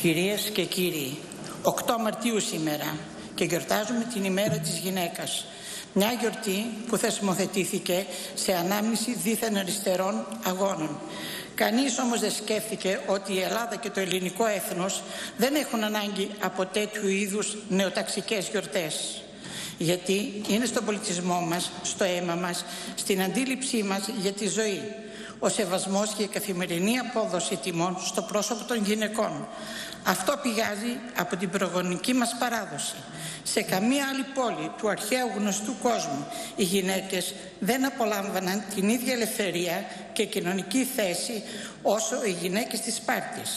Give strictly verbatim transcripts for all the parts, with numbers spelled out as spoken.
Κυρίες και κύριοι, οκτώ Μαρτίου σήμερα και γιορτάζουμε την ημέρα της γυναίκας. Μια γιορτή που θεσμοθετήθηκε σε ανάμνηση δίθεν αριστερών αγώνων. Κανείς όμως δεν σκέφτηκε ότι η Ελλάδα και το ελληνικό έθνος δεν έχουν ανάγκη από τέτοιου είδους νεοταξικές γιορτές. Γιατί είναι στον πολιτισμό μας, στο αίμα μας, στην αντίληψή μας για τη ζωή. Ο σεβασμός και η καθημερινή απόδοση τιμών στο πρόσωπο των γυναικών. Αυτό πηγάζει από την προγονική μας παράδοση. Σε καμία άλλη πόλη του αρχαίου γνωστού κόσμου οι γυναίκες δεν απολάμβαναν την ίδια ελευθερία και κοινωνική θέση όσο οι γυναίκες της Σπάρτης.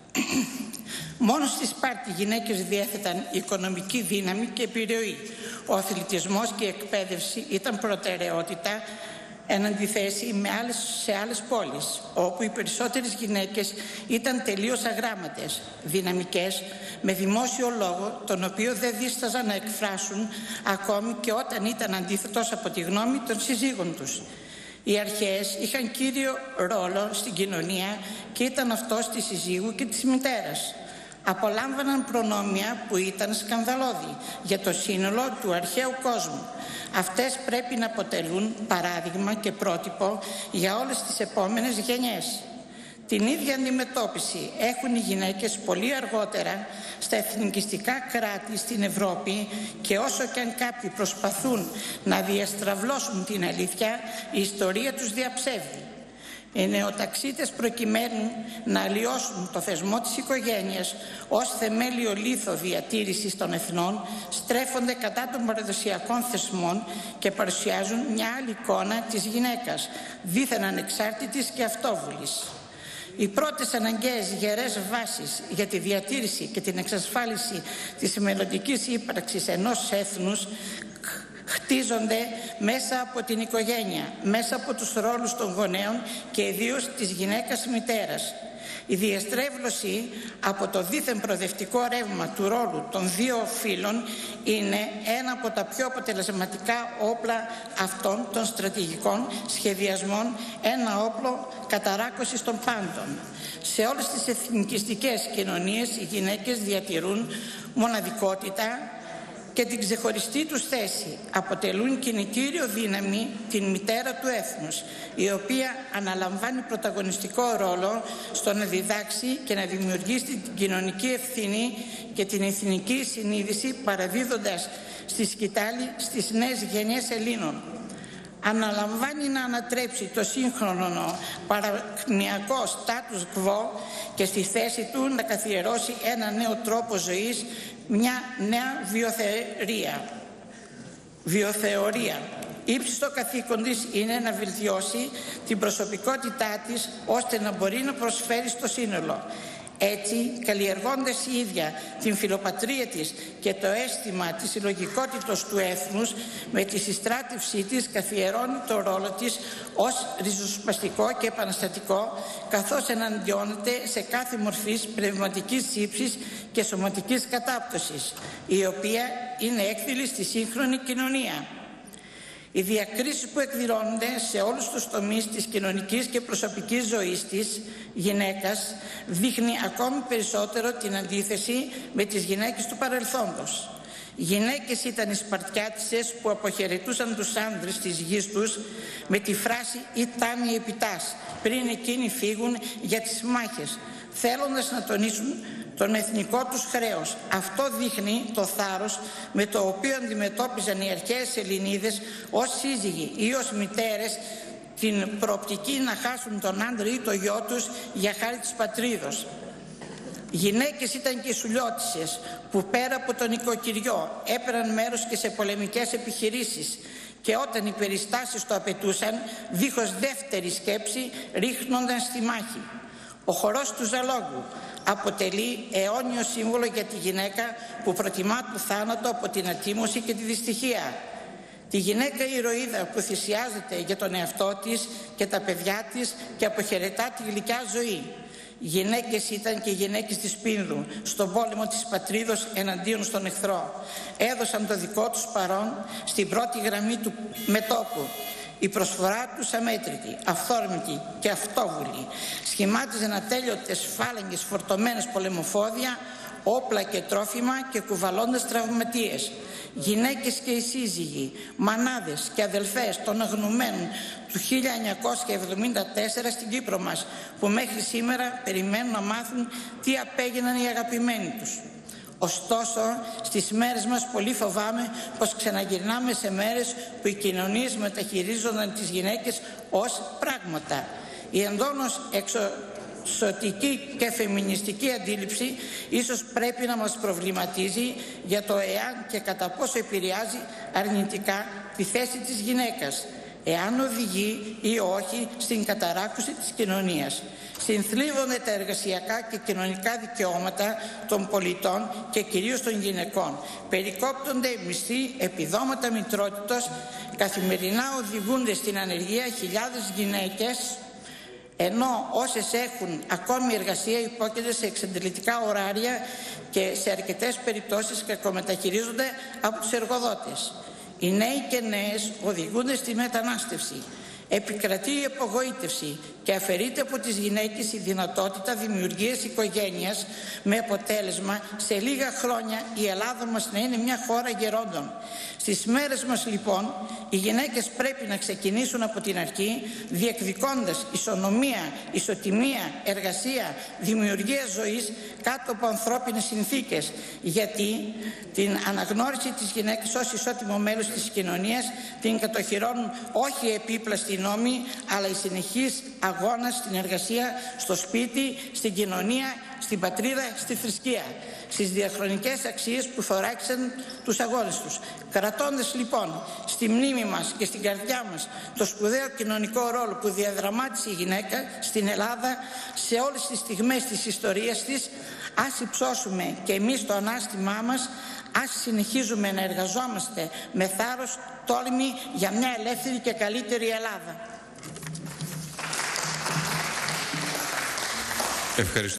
Μόνο στη Σπάρτη οι γυναίκες διέθεταν οικονομική δύναμη και επιρροή. Ο αθλητισμός και η εκπαίδευση ήταν προτεραιότητα εν αντιθέσει με άλλες, σε άλλες πόλεις, όπου οι περισσότερες γυναίκες ήταν τελείως αγράμματες, δυναμικές, με δημόσιο λόγο, τον οποίο δεν δίσταζαν να εκφράσουν ακόμη και όταν ήταν αντίθετος από τη γνώμη των συζύγων τους. Οι αρχαίες είχαν κύριο ρόλο στην κοινωνία και ήταν αυτός της συζύγου και της μητέρας. Απολάμβαναν προνόμια που ήταν σκανδαλώδη για το σύνολο του αρχαίου κόσμου. Αυτές πρέπει να αποτελούν παράδειγμα και πρότυπο για όλες τις επόμενες γενιές. Την ίδια αντιμετώπιση έχουν οι γυναίκες πολύ αργότερα στα εθνικιστικά κράτη στην Ευρώπη και όσο και αν κάποιοι προσπαθούν να διαστραβλώσουν την αλήθεια, η ιστορία τους διαψεύδει. Οι νεοταξίτες προκειμένου να αλλοιώσουν το θεσμό της οικογένειας ως θεμέλιο λίθο διατήρησης των εθνών στρέφονται κατά των παραδοσιακών θεσμών και παρουσιάζουν μια άλλη εικόνα της γυναίκας, δίθεν ανεξάρτητης και αυτόβουλης. Οι πρώτες αναγκαίες γερές βάσεις για τη διατήρηση και την εξασφάλιση της μελλοντικής ύπαρξης ενός έθνους χτίζονται μέσα από την οικογένεια, μέσα από τους ρόλους των γονέων και ιδίως της γυναίκας μητέρας. Η διαστρέβλωση από το δίθεν προοδευτικό ρεύμα του ρόλου των δύο φύλων είναι ένα από τα πιο αποτελεσματικά όπλα αυτών των στρατηγικών σχεδιασμών, ένα όπλο καταράκωσης των πάντων. Σε όλες τις εθνικιστικές κοινωνίες οι γυναίκες διατηρούν μοναδικότητα και την ξεχωριστή τους θέση, αποτελούν κινητήριο δύναμη την μητέρα του έθνους, η οποία αναλαμβάνει πρωταγωνιστικό ρόλο στο να διδάξει και να δημιουργήσει την κοινωνική ευθύνη και την εθνική συνείδηση, παραδίδοντας στη σκητάλη στις νέες γενιές Ελλήνων. Αναλαμβάνει να ανατρέψει το σύγχρονο παρανοιακό status quo και στη θέση του να καθιερώσει ένα νέο τρόπο ζωής, μια νέα βιοθεωρία. βιοθεωρία. Ύψιστο καθήκον της είναι να βελτιώσει την προσωπικότητά της ώστε να μπορεί να προσφέρει στο σύνολο. Έτσι, καλλιεργώντας η ίδια την φιλοπατρία της και το αίσθημα της συλλογικότητας του έθνους, με τη συστράτευσή της καθιερώνει το ρόλο της ως ριζοσπαστικό και επαναστατικό, καθώς εναντιώνεται σε κάθε μορφής πνευματικής ύψης και σωματικής κατάπτωσης, η οποία είναι έκδηλη στη σύγχρονη κοινωνία. Οι διακρίσεις που εκδηλώνονται σε όλους τους τομείς της κοινωνικής και προσωπικής ζωής της γυναίκας δείχνει ακόμη περισσότερο την αντίθεση με τις γυναίκες του παρελθόντος. Οι γυναίκες ήταν οι Σπαρτιάτισσες που αποχαιρετούσαν τους άνδρες της γης τους με τη φράση «Ητάμι επιτάς» πριν εκείνοι φύγουν για τις μάχες, θέλοντας να τονίσουν τον εθνικό τους χρέος. Αυτό δείχνει το θάρρος με το οποίο αντιμετώπιζαν οι αρχαίες Ελληνίδες ως σύζυγοι ή ως μητέρες την προοπτική να χάσουν τον άντρα ή το γιο τους για χάρη της πατρίδος. Γυναίκες ήταν και οι σουλιώτισσες που πέρα από τον οικοκυριό έπαιρναν μέρος και σε πολεμικές επιχειρήσεις και όταν οι περιστάσεις το απαιτούσαν, δίχως δεύτερη σκέψη ρίχνονταν στη μάχη. Ο χορός του Ζαλόγου αποτελεί αιώνιο σύμβολο για τη γυναίκα που προτιμά το θάνατο από την ατίμωση και τη δυστυχία. Τη γυναίκα ηρωίδα που θυσιάζεται για τον εαυτό της και τα παιδιά της και αποχαιρετά τη γλυκιά ζωή. Γυναίκες ήταν και γυναίκες της Πίνδου στον πόλεμο της πατρίδος εναντίον στον εχθρό. Έδωσαν το δικό τους παρόν στην πρώτη γραμμή του μετώπου. Η προσφορά τους αμέτρητη, αυθόρμητη και αυτόβουλη σχημάτιζαν ατέλειωτες φάλαγγες φορτωμένες πολεμοφόδια, όπλα και τρόφιμα και κουβαλώντας τραυματίες. Γυναίκες και οι σύζυγοι, μανάδες και αδελφές των αγνωμένων του χίλια εννιακόσια εβδομήντα τέσσερα στην Κύπρο μας, που μέχρι σήμερα περιμένουν να μάθουν τι απέγιναν οι αγαπημένοι τους. Ωστόσο, στις μέρες μας πολύ φοβάμαι πως ξαναγυρνάμε σε μέρες που οι κοινωνίες μεταχειρίζονταν τις γυναίκες ως πράγματα. Η εντόνως εξωσωτική και φεμινιστική αντίληψη ίσως πρέπει να μας προβληματίζει για το εάν και κατά πόσο επηρεάζει αρνητικά τη θέση της γυναίκας, εάν οδηγεί ή όχι στην καταράκωση της κοινωνίας. Συνθλίβονται τα εργασιακά και κοινωνικά δικαιώματα των πολιτών και κυρίως των γυναικών. Περικόπτονται μισθοί, επιδόματα μητρότητος, καθημερινά οδηγούνται στην ανεργία χιλιάδες γυναίκες, ενώ όσες έχουν ακόμη εργασία υπόκειται σε εξαντλητικά ωράρια και σε αρκετές περιπτώσεις κακομεταχειρίζονται από τους εργοδότες. Οι νέοι και νέες οδηγούνται στη μετανάστευση. Επικρατεί η απογοήτευση και αφαιρείται από τις γυναίκες η δυνατότητα δημιουργίας οικογένειας, με αποτέλεσμα σε λίγα χρόνια η Ελλάδα μας να είναι μια χώρα γερόντων. Στις μέρες μας λοιπόν οι γυναίκες πρέπει να ξεκινήσουν από την αρχή, διεκδικώντας ισονομία, ισοτιμία, εργασία, δημιουργία ζωής κάτω από ανθρώπινες συνθήκες, γιατί την αναγνώριση της γυναίκας ως ισότιμο μέλος της κοινωνίας την κατοχυρώνουν όχι επίπλαστοι νόμοι, αλλά η συνεχής αγώνα στην εργασία, στο σπίτι, στην κοινωνία, στην πατρίδα, στη θρησκεία, στις διαχρονικές αξίες που θωράκισαν τους αγώνες τους. Κρατώντας λοιπόν στη μνήμη μας και στην καρδιά μας το σπουδαίο κοινωνικό ρόλο που διαδραμάτισε η γυναίκα στην Ελλάδα σε όλες τις στιγμές της ιστορίας της, ας υψώσουμε και εμείς το ανάστημά μας, ας συνεχίζουμε να εργαζόμαστε με θάρρος, τόλμη για μια ελεύθερη και καλύτερη Ελλάδα. Ευχαριστώ.